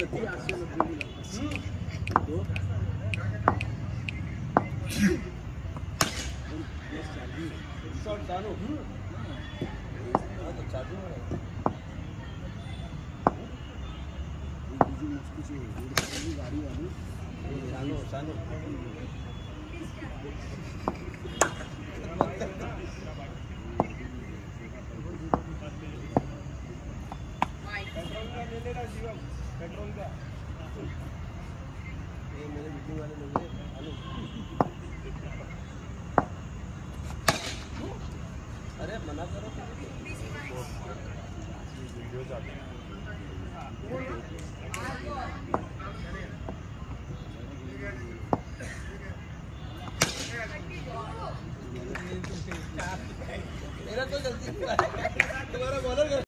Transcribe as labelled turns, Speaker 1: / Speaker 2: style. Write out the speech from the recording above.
Speaker 1: Petrol का ये मेरे मीटिंग वाले लोग हैं। अरे मना करो वीडियो जाते हैं। मेरा कोई गलती नहीं है। तुम्हारा बॉलर